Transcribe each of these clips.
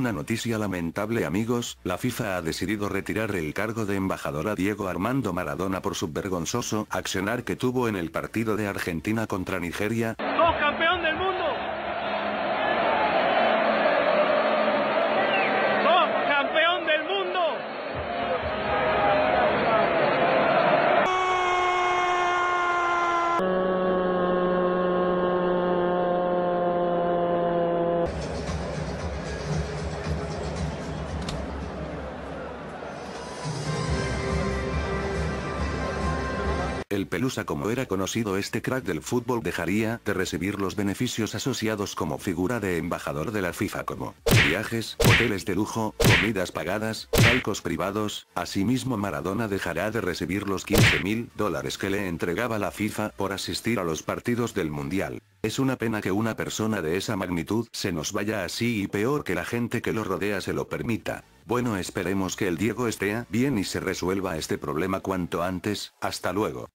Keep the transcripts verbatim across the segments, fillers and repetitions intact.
Una noticia lamentable, amigos, la FIFA ha decidido retirar el cargo de embajador a Diego Armando Maradona por su vergonzoso accionar que tuvo en el partido de Argentina contra Nigeria. ¡Sos campeón del mundo! ¡Sos campeón del mundo! El Pelusa, como era conocido este crack del fútbol, dejaría de recibir los beneficios asociados como figura de embajador de la FIFA, como viajes, hoteles de lujo, comidas pagadas, palcos privados. Asimismo, Maradona dejará de recibir los quince mil dólares que le entregaba la FIFA por asistir a los partidos del Mundial. Es una pena que una persona de esa magnitud se nos vaya así, y peor que la gente que lo rodea se lo permita. Bueno, esperemos que el Diego esté bien y se resuelva este problema cuanto antes. Hasta luego.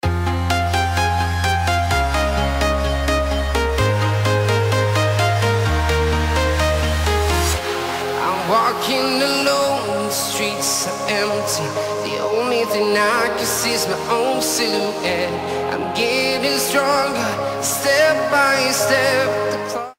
Walking alone, the streets are empty. The only thing I can see is my own silhouette. I'm getting stronger, step by step.